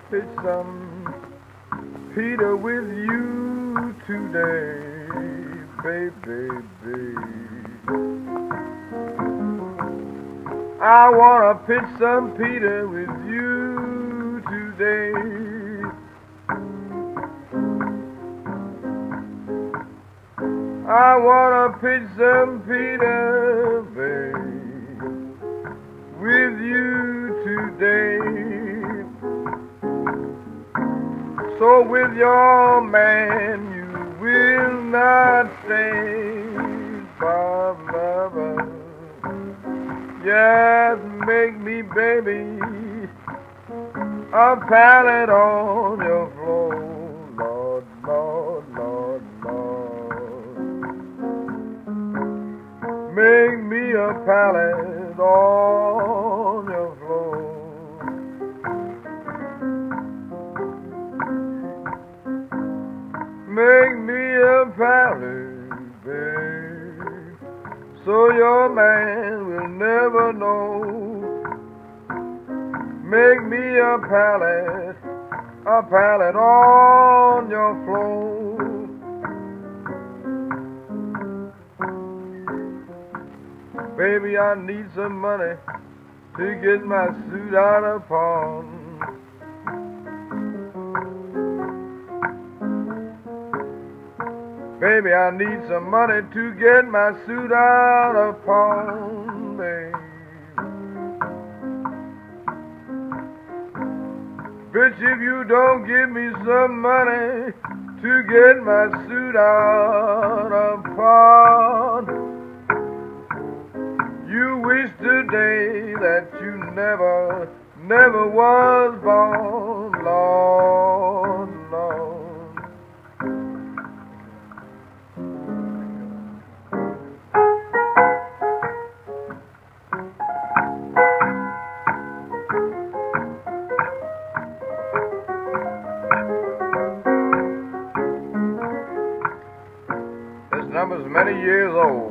pitch some Peter with you today, baby. I wanna pitch some Peter with you today. I wanna pitch some Peter, babe, with you today. So with your man you will not stay, Baba. Just make me, baby, a pallet on your floor, Lord, Lord, Lord, Lord. Make me a pallet on your floor. Make me a pallet, babe, so your man will never know. Make me a pallet on your floor. Baby, I need some money to get my suit out of pawn. Baby, I need some money to get my suit out of pawn, babe. Bitch, if you don't give me some money to get my suit out of pawn, you wish today that you never was born, Lord, Lord. This number's many years old.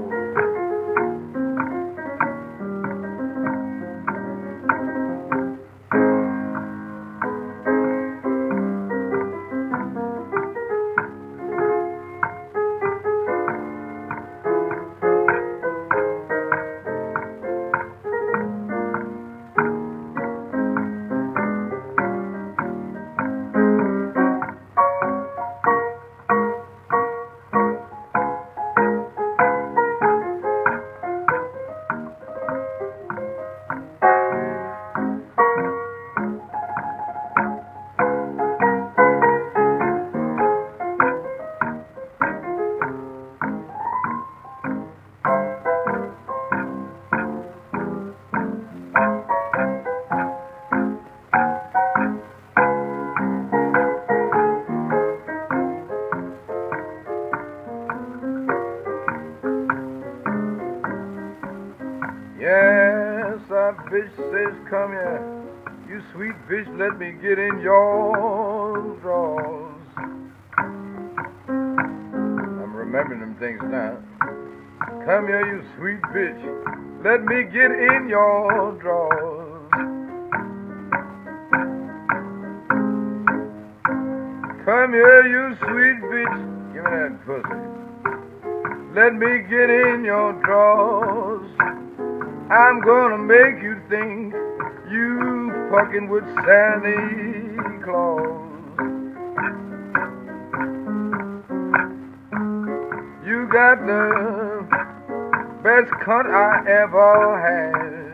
Yes, that bitch says, come here. You sweet bitch, let me get in your drawers. I'm remembering them things now. Come here, you sweet bitch, let me get in your drawers. Come here, you sweet bitch, give me that pussy. Let me get in your drawers. I'm gonna make you think you fucking with Santa Claus. You got the best cunt I ever had.